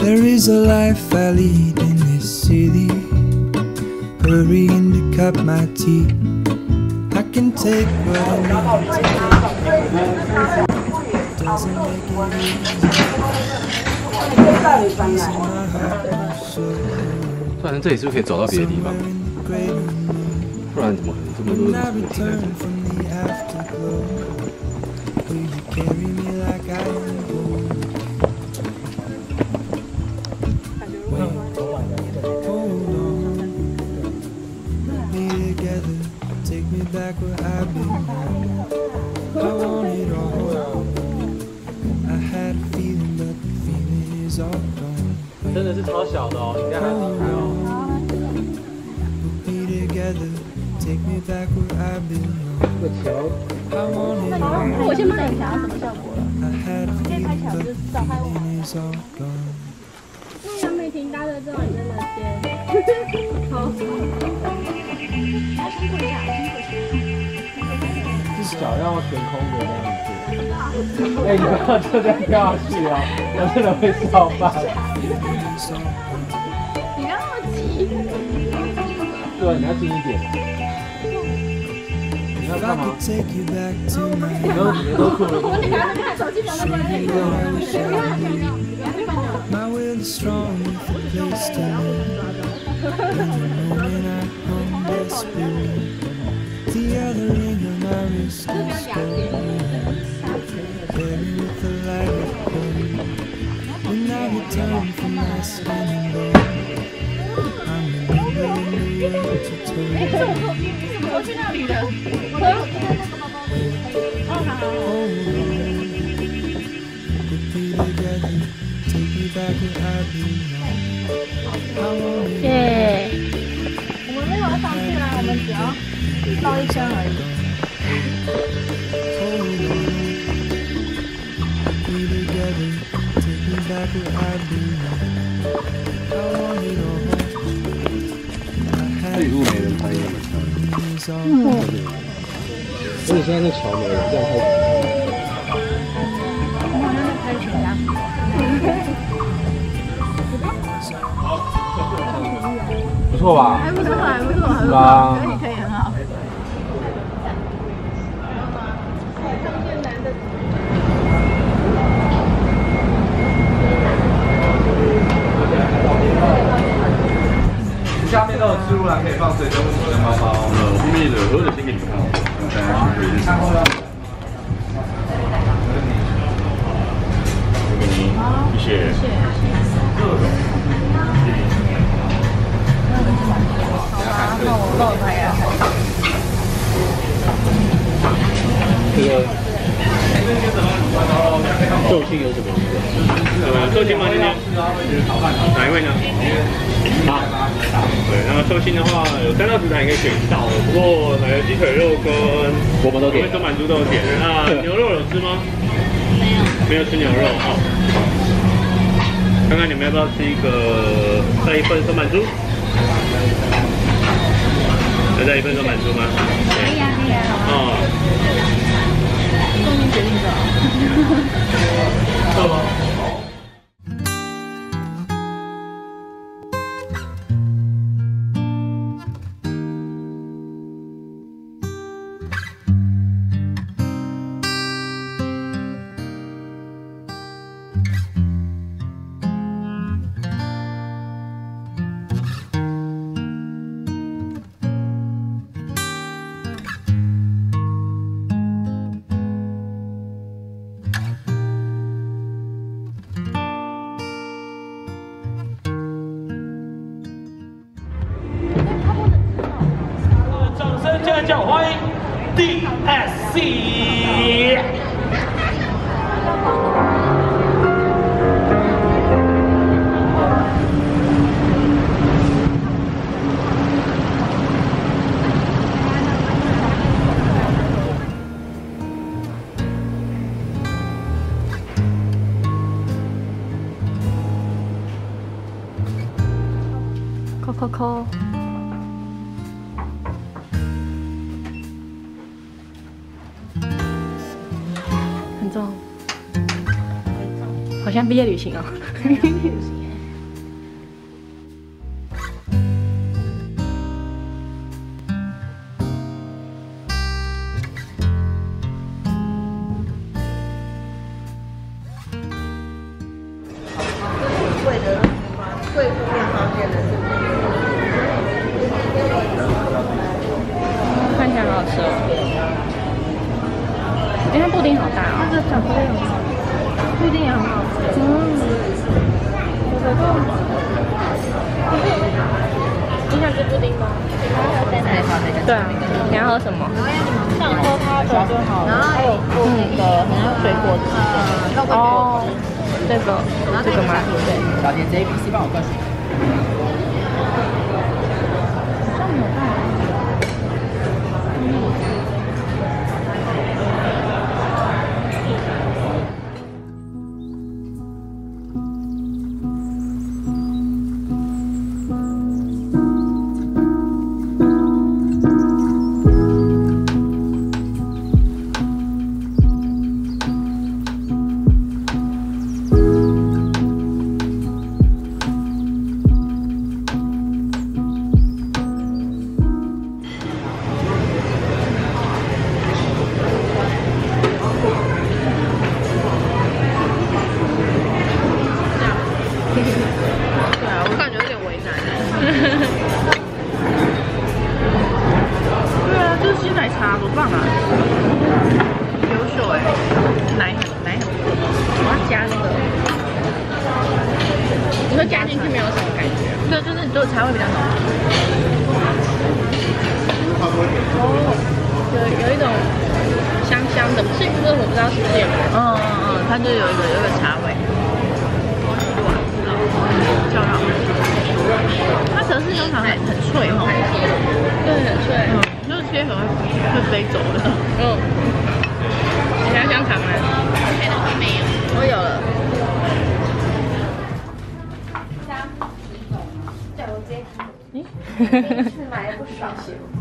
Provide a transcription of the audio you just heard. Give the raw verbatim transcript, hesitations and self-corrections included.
There is a life I lead in this city, hurrying to cut my teeth. I can take what I need to get. Doesn't make it easy. 不然这里是不是可以走到别的地方？不然怎么可能这么多人停在这？ Back where I've been. I want it all. I had a feeling, but the feeling is all gone. 真的是超小的哦，你这样还离开哦。 Put me together, take me back where I've been. I want it all. 我先帮你想要什么效果了？ I had a feeling, but the feeling is all gone. 那杨美婷搭的正好你在那边。好。辛苦一下，辛苦一下。 脚要悬空的这样子。哎、欸，你不要就这样跳下去哦，有的人会笑翻。 你不要那么急。 对，你要近一点。你要干嘛？你都你都吐了。 我等下再看手机，等等等等。 My will is strong with a place to live. In the moment I hung desperate. The other ring of my wrist is stolen. Buried with the light of gold. When I return from my spinning ball, I'm remembering the words you told me. 我去那里了。我的。哦，好。 Put me together, take me back where I belong. I want it. 耶！我们没有要上去啦，我们只要。 道一声而已。 这里如果没人拍也蛮漂亮。嗯。而且现在那桥没了，这样太…… 我好像在拍全家福。 不错吧？ 还不错，还不错，还不错。可以，可以，很好。 下面都有置物栏，可以放随身物品跟包包。 呃，后面的所有的先给你们看，大家去可以看。给你，谢谢。谢谢。 好吧，那我帮我拍呀。 这个寿星有什么？呃，寿星吗？今天哪一位呢？好。对，那么寿星的话有三道食材你可以选一道的，不过奶油鸡腿肉跟我们都点，都满足都有点。那牛肉有吃吗？没有，没有吃牛肉哈。看看你们要不要吃一个再一份松满猪？要再一份松满猪吗？ 可以啊，可以啊，好啊。哦。终于决定了。 够吗？ 叫欢迎 D S C。 扣扣扣。 很重，好像毕业旅行哦。毕业旅行。 贵妇面包店的， 看起来好好吃哦。哎，它布丁好大哦。 这个巧克力很好吃，布丁也很好吃。嗯。你想吃布丁吗？ 对啊，你要喝什么？ 想喝它的就好。然后还有附那个很像水果汁的，肉桂果汁。 这个，这个吗？ 对。 小姐 J B C 帮我灌水。 好像没有办法。对啊，我感觉有点为难。对啊，这是鲜奶茶，多棒啊！优秀哎，奶很奶很多。我要加那个， 你说加进去没有什么感觉？ 对，就是你做茶会比较浓。 哦，有有一种香香的，是不是我不知道是不是有？ 嗯嗯嗯，它就有一个有一个茶味。叫它，它可是通常很很脆哈， 对，很脆， 嗯，就是切可能会飞走的。 嗯，你还香肠吗？没有， 我有了。 嗯， 是买了不少。